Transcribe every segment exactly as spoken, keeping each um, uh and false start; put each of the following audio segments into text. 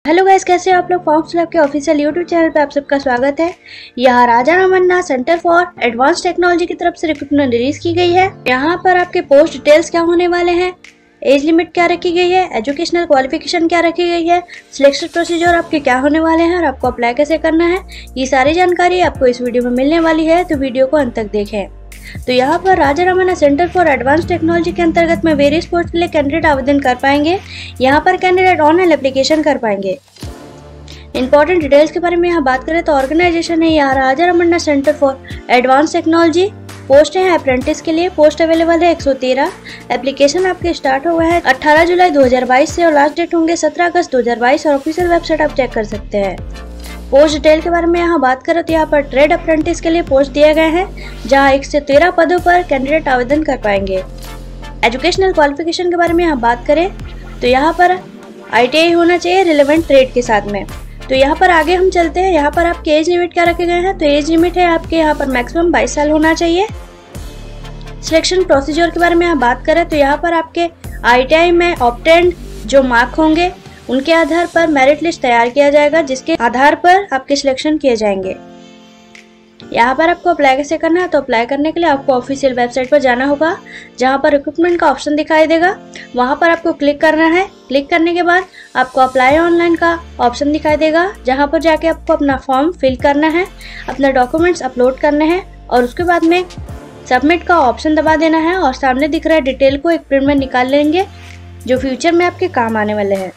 Hello guys, कैसे हो आप लोग। फॉर्म्स लैब के ऑफिशियल यूट्यूब चैनल पे आप सबका स्वागत है। यहाँ Raja Ramanna centre for advance technology की तरफ से रिक्रूटमेंट रिलीज की गई है। यहाँ पर आपके पोस्ट डिटेल्स क्या होने वाले हैं, एज लिमिट क्या रखी गई है, एजुकेशनल क्वालिफिकेशन क्या रखी गई है, सिलेक्शन प्रोसीजर आपके क्या होने वाले हैं और आपको अप्लाई कैसे करना है, ये सारी जानकारी आपको इस वीडियो में मिलने वाली है, तो वीडियो को अंत तक देखें। तो यहाँ पर Raja Ramanna centre for advance technology के अंतर्गत में वेरियस पोस्ट के लिए कैंडिडेट आवेदन कर पाएंगे। यहाँ पर कैंडिडेट ऑनलाइन एप्लीकेशन कर पाएंगे। इंपॉर्टेंट डिटेल्स के बारे में यहाँ बात करें तो ऑर्गेनाइजेशन है यहाँ Raja Ramanna centre for advance technology. Post है अप्रेंटिस के लिए, पोस्ट अवेलेबल है एक सौ तेरह। एप्लीकेशन आपके स्टार्ट हुआ है अठारह जुलाई दो हज़ार बाईस से और लास्ट डेट होंगे सत्रह अगस्त दो हज़ार बाईस और ऑफिशियल वेबसाइट आप चेक कर सकते हैं। पोस्ट डिटेल के बारे में यहाँ बात करें तो यहाँ पर ट्रेड अप्रेंटिस के लिए पोस्ट दिए गए हैं जहाँ एक से तेरह पदों पर कैंडिडेट आवेदन कर पाएंगे। एजुकेशनल क्वालिफिकेशन के बारे में यहाँ बात करें तो यहाँ पर आई टी आई होना चाहिए रिलेवेंट ट्रेड के साथ में। तो यहाँ पर आगे हम चलते हैं। यहाँ पर आपके एज लिमिट क्या रखे गए हैं, तो एज लिमिट है आपके यहाँ पर मैक्सिमम बाईस साल होना चाहिए। सिलेक्शन प्रोसीजर के बारे में यहाँ बात करें तो यहाँ पर आपके आई टी आई में ऑब्टेन्ड जो मार्क होंगे उनके आधार पर मेरिट लिस्ट तैयार किया जाएगा, जिसके आधार पर आपके सिलेक्शन किए जाएंगे। यहाँ पर आपको अप्लाई कैसे करना है, तो अप्लाई करने के लिए आपको ऑफिशियल वेबसाइट पर जाना होगा जहाँ पर रिक्रूटमेंट का ऑप्शन दिखाई देगा, वहाँ पर आपको क्लिक करना है। क्लिक करने के बाद आपको अप्लाई ऑनलाइन का ऑप्शन दिखाई देगा जहाँ पर जाके आपको अपना फॉर्म फिल करना है, अपने डॉक्यूमेंट्स अपलोड करने हैं और उसके बाद में सबमिट का ऑप्शन दबा देना है और सामने दिख रहा है डिटेल को एक प्रिंट में निकाल लेंगे जो फ्यूचर में आपके काम आने वाले हैं।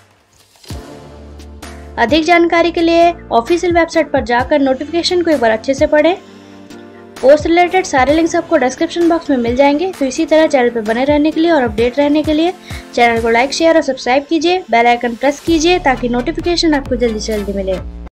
अधिक जानकारी के लिए ऑफिशियल वेबसाइट पर जाकर नोटिफिकेशन को एक बार अच्छे से पढ़ें। पोस्ट रिलेटेड सारे लिंक्स आपको डिस्क्रिप्शन बॉक्स में मिल जाएंगे। तो इसी तरह चैनल पर बने रहने के लिए और अपडेट रहने के लिए चैनल को लाइक शेयर और सब्सक्राइब कीजिए, बेल आइकन प्रेस कीजिए ताकि नोटिफिकेशन आपको जल्दी से जल्दी मिले।